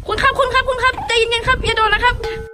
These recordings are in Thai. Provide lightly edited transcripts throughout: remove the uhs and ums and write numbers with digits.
คุณครับใจเย็นๆครับอย่าโดนนะครับ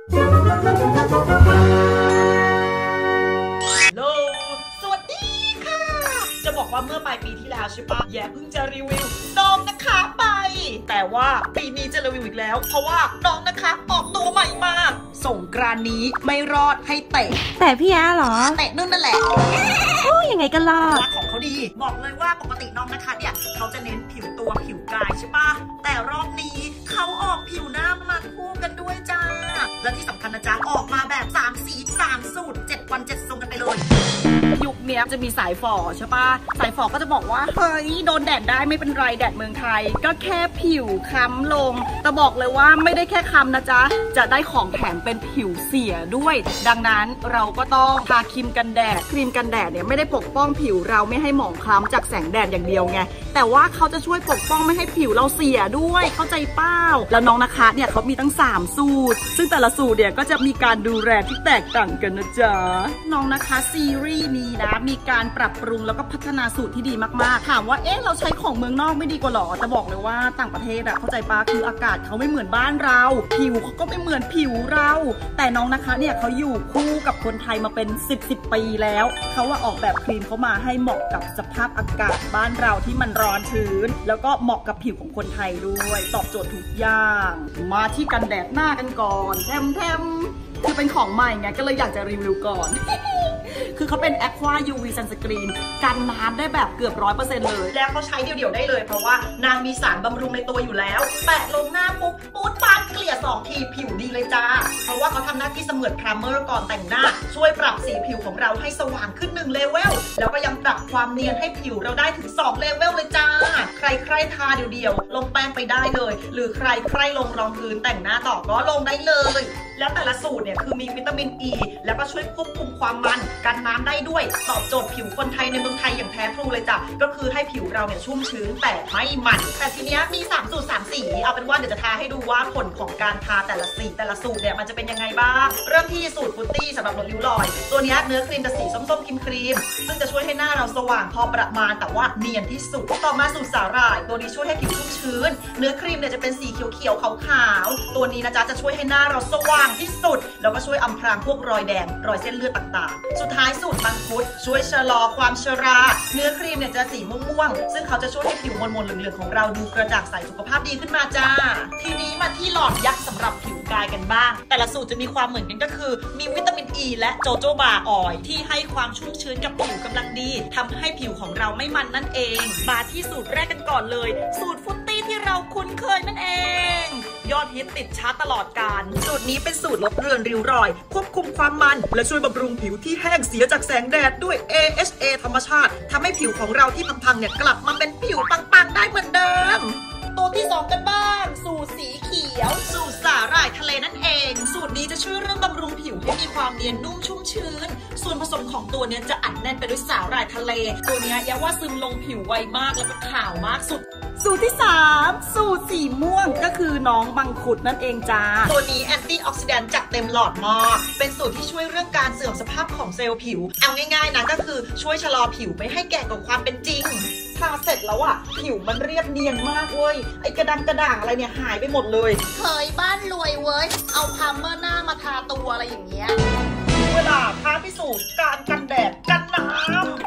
โลสวัสดีค่ะจะบอกว่าเมื่อปลายปีที่แล้วใช่ปะแย่เพิ่งจะรีวิวน้องนะคะไปแต่ว่าปีนี้จะรีวิวอีกแล้วเพราะว่าน้องนะคะออกตัวใหม่มาสงกรานต์นี้ไม่รอดให้เตะแต่พี่แอเหรอเตะนั่นแหละโอ้ยังไงก็รอดของเขาดีบอกเลยว่าปกติน้องนะคะเนี่ยเขาจะเน้นผิวตัวผิวกายใช่ปะแต่รอบนี้เขาออกผิวหน้ามาคู่กันด้วยจ้าและที่สำคัญนะจ๊ะออกมาแบบ3สี3สูตร7วัน7ทรงกันไปเลยยุคนี้จะมีสายฝ่อใช่ปะสายฝ่อก็จะบอกว่าเฮ้ยโดนแดดได้ไม่เป็นไรแดดเมืองไทยก็แค่ผิวค้ำลงแต่บอกเลยว่าไม่ได้แค่ค้ำนะจ๊ะจะได้ของแถมเป็นผิวเสียด้วยดังนั้นเราก็ต้องทาครีมกันแดดครีมกันแดดเนี่ยไม่ได้ปกป้องผิวเราไม่ให้หมองคล้ำจากแสงแดดอย่างเดียวไงแต่ว่าเขาจะช่วยปกป้องไม่ให้ผิวเราเสียด้วยเข้าใจเป้าแล้วน้องนะคะเนี่ยเขามีตั้ง3สูตรซึ่งแต่ละสูตรเนี่ยก็จะมีการดูแลที่แตกต่างกันนะจ๊ะน้องนะคะซีรีส์นี้นะมีการปรับปรุงแล้วก็พัฒนาสูตรที่ดีมากๆถามว่าเราใช้ของเมืองนอกไม่ดีกว่าหรอแต่บอกเลยว่าต่างประเทศเข้าใจป้าคืออากาศเขาไม่เหมือนบ้านเราผิวเขาก็ไม่เหมือนผิวเราแต่น้องนะคะเนี่ยเขาอยู่คู่กับคนไทยมาเป็น10ปีแล้วเขาว่าออกแบบครีมเขามาให้เหมาะกับสภาพอากาศบ้านเราที่มันร้อนชื้นแล้วก็เหมาะกับผิวของคนไทยด้วยตอบโจทย์ทุกอย่างมาที่กันแดดหน้ากันก่อนแทมคือเป็นของใหม่ไงก็เลยอยากจะรีวิวก่อน คือเขาเป็น Aqua UV Sunscreen กันน้ำได้แบบเกือบ 100% เลยแล้วเขาใช้เดี่ยวๆได้เลยเพราะว่านางมีสารบำรุงในตัวอยู่แล้วแปะลงหน้าปุ๊บปูดปานเกลี่ย2ทีผิวดีเลยจ้าเพราะว่าเขาทำหน้าที่เสมือนพรามเมอร์ก่อนแต่งหน้าช่วยปรับสีผิวของเราให้สว่างขึ้น1เลเวลแล้วก็ยังปรับความเนียนให้ผิวเราได้ถึง2เลเวลเลยจ้าใครทาเดี่ยวๆลงแป้งไปได้เลยหรือใครลงรองพื้นแต่งหน้าต่อก็ลงได้เลยแล้วแต่ละสูตรเนี่ยคือมีวิตามินอ e, แล้วก็ช่วยควบคุมความมันกันน้ำได้ด้วยตอบโจทย์ผิวคนไทยในเมืองไทยอย่างแท้ทรูเลยจ้ะก็คือให้ผิวเราเนี่ยชุ่มชื้นแต่ไม่มันแต่ทีเนี้ยมี3สูตร3สีเอาเป็นว่าเดี๋ยวจะทาให้ดูว่าผลของการทาแต่ละสูตรเนี่ยมันจะเป็นยังไงบ้างเริ่มที่สูตรฟุตตี้สำหรับลดริ้วรอยตัวนี้เนื้อครีมจะสีส้มๆครีมซึ่งจะช่วยให้หน้าเราสว่างพอประมาณแต่ว่าเนียนที่สุดต่อมาสูตรสาหร่ายตัวนี้ช่วยให้ผิวชุ่มชื้นเนื้อครีมเนี่ยจะเป็นสีเขียวๆขาวๆตัวนี้นะจ๊ะจะช่วยให้หน้าเราสว่างที่สุดแล้วก็ช่วยอำพรางพวกรอยแดงรอยเส้นเลือดต่างๆสุดท้ายสูตรมังคุดช่วยชะลอความชราเนื้อครีมเนี่ยจะสีม่วงๆซึ่งเขาจะช่วยให้ผิวมนๆเหลืองๆของเราดูกระจ่างใสสุขภาพดีขึ้นมาจ้าทีนี้มาที่หลอดยักษ์สำหรับผิวกายกันบ้างแต่ละสูตรจะมีความเหมือนกันก็คือมีวิตามินอ e และโจโจบาออยล์ที่ให้ความชุ่มชื้นกับผิวกำลังดีทำให้ผิวของเราไม่มันนั่นเองมาที่สูตรแรกกันก่อนเลยสูตรฟุตตี้ที่เราคุ้นเคยนั่นเองยอดฮิตติดชาร์ตตลอดกาลสูตรนี้เป็นสูตรลดเรือนริ้วรอยควบคุมความมันและช่วยบำรุงผิวที่แห้งเสียจากแสงแดดด้วย AHA ธรรมชาติทำให้ผิวของเราที่พังๆเนี่ยกลับมาเป็นผิวปังๆได้เหมือนเดิมตัวที่2กันบ้างสูตรสีเขียวสูตรสาหร่ายทะเลนั่นเองสูตรนี้จะช่วยเรื่องบำรุงผิวให้มีความเนียนนุ่มชุ่มชื้นส่วนผสมของตัวนี้จะอัดแน่นไปด้วยสาหร่ายทะเลตัวนี้ย้ำว่าซึมลงผิวไวมากแล้วก็ขาวมากสุดสูตรที่3สูตรสีม่วงก็คือน้องมังคุดนั่นเองจ้าตัวนี้แอนตี้ออกซิแดนต์จัดเต็มหลอดมากเป็นสูตรที่ช่วยเรื่องการเสื่อมสภาพของเซลล์ผิวเอาง่ายๆนะก็คือช่วยชะลอผิวไม่ให้แก่กว่าความเป็นจริงทาเสร็จแล้วผิวมันเรียบเนียนมากเว้ยไอ้กระด่างอะไรเนี่ยหายไปหมดเลยเคยบ้านรวยเว้ยเอาพาร์เมอร์หน้ามาทาตัวอะไรอย่างเงี้ยเวลาท้าพิสูจน์การกันแดดกันน้ำ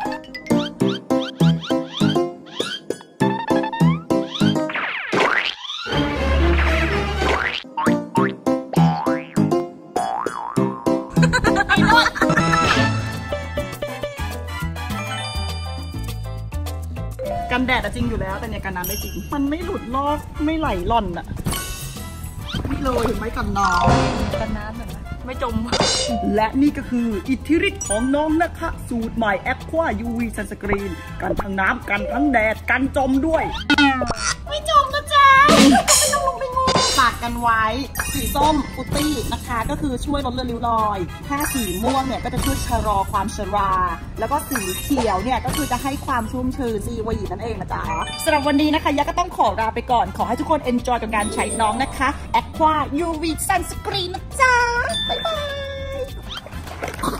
กันแดดจริงอยู่แล้วแต่เนี่ยกันน้ำไม่จริงมันไม่หลุดลอกไม่ไหลหล่อนนี่เลยเห็นไหมกันน้ำกันน้ำแบบไม่จมและนี่ก็คืออิทธิฤทธิ์ของน้องนะคะสูตรใหม่ Aqua UV Sunscreen กันทั้งน้ำกันทั้งแดดกันจมด้วยไม่จมนะจ๊ะไม่ต้องลงไปงมฝากกันไว้สีส้มฟุตตี้นะคะก็คือช่วยลดเลือนริ้วรอยถ้าสีม่วงเนี่ยก็จะช่วยชะลอความชราแล้วก็สีเขียวเนี่ยก็คือจะให้ความชุ่มชื้นซีวีนั่นเองนะจ๊ะสำหรับวันนี้นะคะยะก็ต้องขอลาไปก่อนขอให้ทุกคน enjoy กับการใช้น้องนะคะ Aqua UV Sunscreen นะจ๊ะบ๊ายบาย